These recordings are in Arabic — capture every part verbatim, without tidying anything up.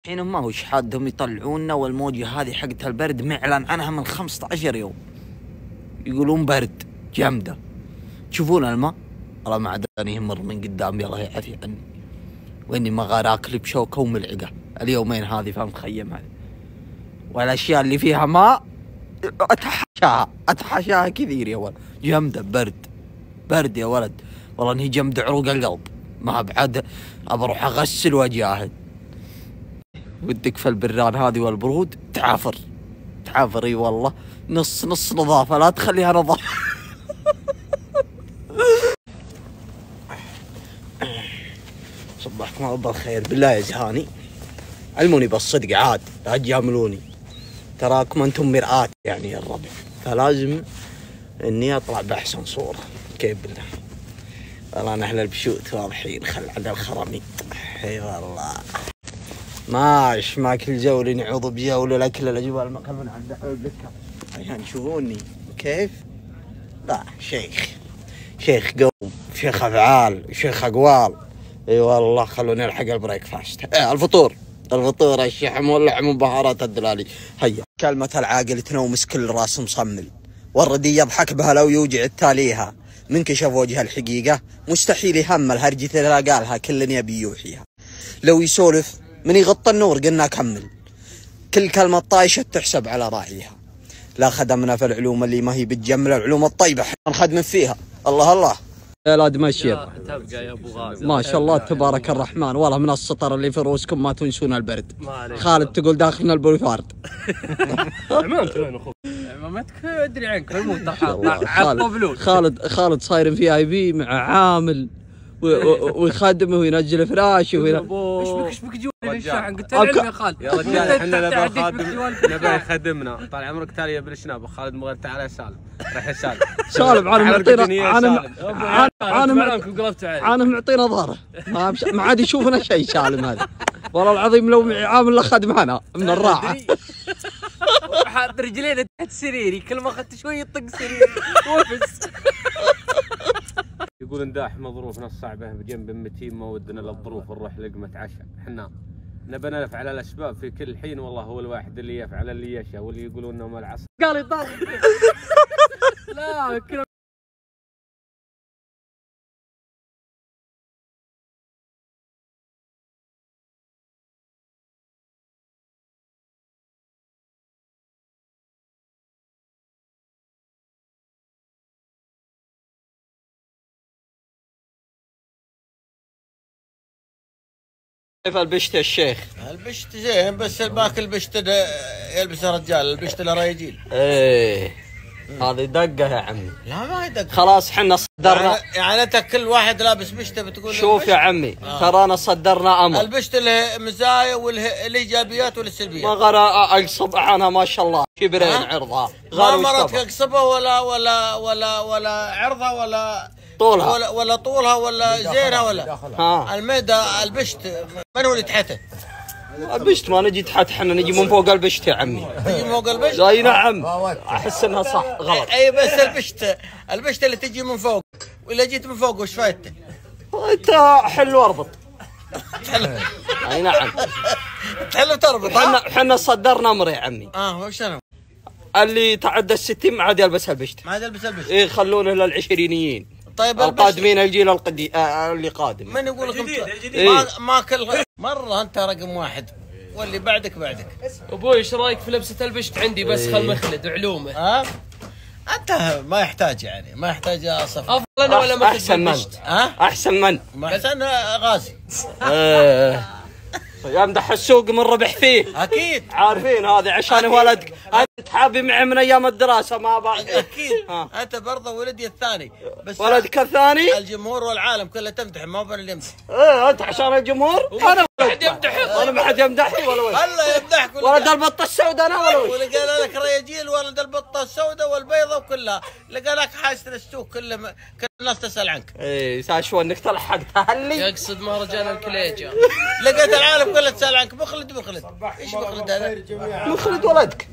الحين ما هو شحادهم يطلعونا والموجة هذه حقت البرد معلن عنها من خمسة عشر يوم، يقولون برد جامدة. تشوفون الماء والله ما عاد يمر من قدام، يلا يعافي عني، واني ما غار اكل بشوكة وملعقة اليومين هذه في المخيم هذه، والاشياء اللي فيها ماء اتحاشاها اتحاشاها كثير يا ولد. جامدة برد برد يا ولد، والله اني جمد عروق القلب، ما بعد بروح اغسل واجاهد. ودك في البران هذه والبرود تعافر تعافر، اي والله نص نص نظافة، لا تخليها نظافة. صبحكم الله بالخير. بالله يا زهاني علموني بالصدق عاد، لا تجاملوني، تراكم انتم مرآة يعني يا الربع، فلازم اني اطلع باحسن صورة. كيف بالله والله نحن البشوت واضحين، خل عند الخرمي. اي والله ماش ما كل جولة نعوض بجولة، الاكل الاجواء المقل من عند الذكر عشان تشوفوني كيف. لا شيخ شيخ قوم، شيخ افعال، شيخ اقوال. اي والله خلوني الحق البريك فاست. اه الفطور الفطور الشحم واللحم وبهارات الدلالي. هيا كلمة العاقل تنومس كل راس مصمل، والردي يضحك بها لو يوجع التاليها، من كشف وجه الحقيقة مستحيل يهم الهرجة اللي قالها كل يبي يوحيها. لو يسولف من يغطى النور قلنا كمل، كل كلمة طايشة تحسب على راعيها. لا خدمنا في العلوم اللي ما هي بتجمل، العلوم الطيبة احنا نخدم فيها. الله الله يا لا دمشير، تبقى يا ابو غازي ما شاء الله تبارك الرحمن. والله من السطر اللي في رؤوسكم ما تنسون البرد. خالد تقول داخلنا البوليفارد. عمامتك وين اخوك؟ عمامتك ادري عنك الموت خالد خالد خالد صاير في اي بي مع عامل ويخدمه وينزل فراشه وين. ايش بك ايش بك جوا للشاحن؟ قلت له يا خالد يا رجال احنا نبي خادم، نبي يخدمنا. طال عمرك تالي يا بالشناب. خالد مغير تعال يا سالم، راح يا سالم. سالم عانى معطينا عانى عانى قلبت عليه، عانى معطينا ظهره، ما عاد يشوفنا شيء سالم هذا. والله العظيم لو عامل لخد معنا من الراحه. حاط رجلينا تحت سريري، كل ما اخذت شوي يطق سريري وفس. يقول نداح مظروفنا الصعبه بجنب المتين، ما ودنا للظروف نروح لقمه عشاء. احنا نبى نفعل الاسباب في كل حين، والله هو الواحد اللي يفعل اللي يشاء، واللي يقولون انهم العصر قال يضل. لا كل كيف البشت يا شيخ؟ البشت زين، بس الباكل البشت يلبس الرجال، البشت للرجال. ايه هذه دقه يا عمي. لا ما هي دقه، خلاص حنا صدرنا يعني, يعني انت كل واحد لابس بشته بتقول شوف يا عمي آه. ترانا صدرنا امر. البشت له مزايا والايجابيات والسلبيات. ما غير اقصب عنها ما شاء الله كبرين آه. عرضها ما مرت اقصبها ولا ولا ولا ولا عرضها ولا طولها ولا, ولا طولها ولا زينها ولا ها. الميدا البشت من هو اللي تحته؟ البشت ما نجي تحت، احنا نجي من فوق البشت يا عمي. تجي من فوق البشت؟ اي نعم، احس انها صح غلط. اي بس البشت البشت اللي تجي من فوق، ولا جيت من فوق وش فايدته؟ انت حل واربط. اي نعم تحل وتربط. احنا احنا صدرنا امر يا عمي. اه وش انا؟ اللي تعدى الستين ما عاد يلبس البشت. ما عاد يلبس البشت. ايه خلونه للعشرينيين. طيب القادمين الجيل القديم آه اللي قادم. من يقول لكم إيه؟ ما, ما كل مره انت رقم واحد واللي بعدك بعدك. ابوي ايش رايك في لبسه البشت عندي بس خل مخلد علومه؟ ها انت ما يحتاج يعني ما يحتاج اصف. افضل انا ولا مخلد احسن من ها احسن من احسن غازي. ايه يمدح السوق من ربح فيه. اكيد عارفين هذا عشان ولدك انت حابي معي من ايام الدراسه ما بعد. اكيد انت برضه ولدي الثاني، بس ولدك الثاني الجمهور والعالم كله تمدح، ما بين اللي يمدح. ايه انت عشان الجمهور انا ما حد يمدح، انا ما حد يمدحني ولا ولد. الله يمدحك. ولد البطه السوداء انا ولا وش؟ ولقى لك رياجيل ولد البطه السوداء والبيضاء وكلها، لقى لك حاسه السوق كله م... كل الناس تسال عنك. ايه ساشو انك تلحقتها هلي. يقصد مهرجان الكليجه. لقيت العالم كله تسال عنك. مخلد مخلد ايش مخلد هذا؟ مخلد ولدك. قالوا مخلد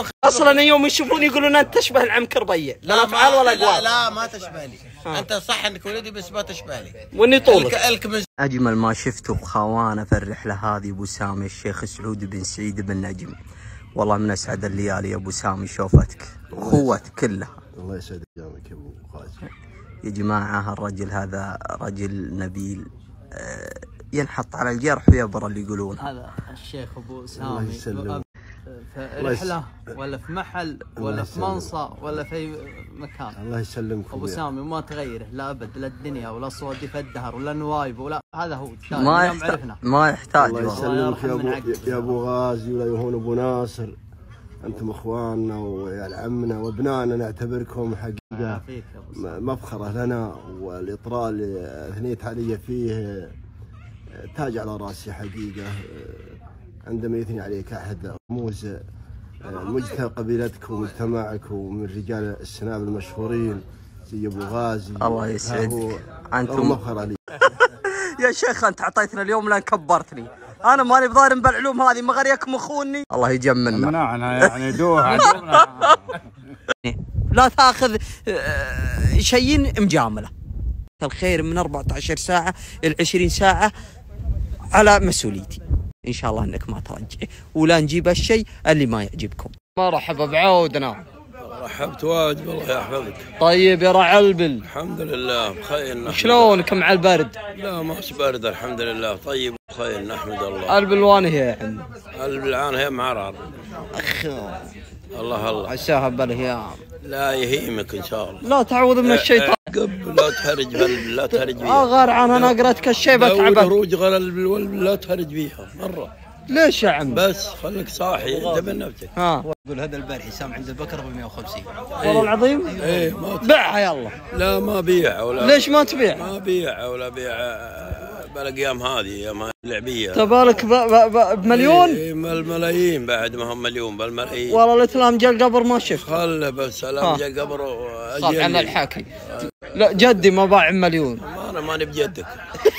اصلا يوم يشوفوني يقولون انت تشبه العنكر بيع. لا افعال ولا اقوال. لا, لا ما تشبه لي. آه. انت صح انك ولدي بس ما تشبه لي. واني طولك. الك اجمل ما شفته بخوانه في الرحله هذه ابو سامي الشيخ سعود بن سعيد بن نجم. والله من اسعد الليالي يا ابو سامي شوفتك اخوتك كلها. الله يسعد ايامك يا ابو خالد. يا جماعه الرجل هذا رجل نبيل ينحط على الجرح ويبرى اللي يقولون. هذا الشيخ ابو سامي في رحله ولا في محل ولا في منصه ولا في مكان. الله يسلمك ابو سامي ما تغيره لا ابد، لا الدنيا ولا صوتي في الدهر ولا نوايب ولا هذا هو. ما يحتاج ما يحتاج. الله يسلمك يا ابو يا ابو غازي ولا يهون ابو ناصر. انتم اخواننا ويا عمنا وابنائنا نعتبركم حقيقه مفخره لنا، والاطراء اللي اثنيت علي فيه تاج على راسي حقيقه. عندما يثني عليك احد رموز مجتمع قبيلتك ومجتمعك ومن رجال السناب المشهورين زي ابو غازي، الله يسعدك. انتم مفخره لي. يا شيخ انت اعطيتنا اليوم لان كبرتني، انا ماني بضارب بالعلوم هذه ما غيركم اخوني. الله يجملنا. منعنا يعني دوها لا تاخذ شيء مجامله. الخير من أربعة عشر ساعه الى عشرين ساعه على مسؤوليتي. ان شاء الله انك ما ترجع ولا نجيب الشيء اللي ما يعجبكم. مرحبا بعودنا. رحبت واجد الله يحفظك. طيب يا رعلبل. الحمد لله بخير. شلونك مع البرد؟ لا ماش بارد الحمد لله، طيب بخير نحمد الله. البلوان هي يا عمي. البلعان هي معرر. اخ الله الله عساها بالهيام. لا يهيمك ان شاء الله. لا تعوذ من الشيطان. قبل لا تهرج بالبل لا تهرج بيها. اه غار عنها انا قرأت الشيبه تعبت. هروج غير البل لا تهرج بيها مره. ليش يا عم؟ بس خليك صاحي انت من نفسك. ها يقول هذا البارحي سام عند البكر ب مئة وخمسين. والله العظيم؟ ايه ما بيعها يلا. لا ما بيع ولا. ليش ما تبيع؟ ما بيع ولا بيع بالايام هذه ايام لعبيه. تبالك بمليون؟ ايه بالملايين بعد ما هم مليون بالملايين. والله الاتلام جا القبر ما شفت. خله بس الان جا القبر صار عنا الحكي. لا جدي ما باع مليون. ما انا ماني بجدك.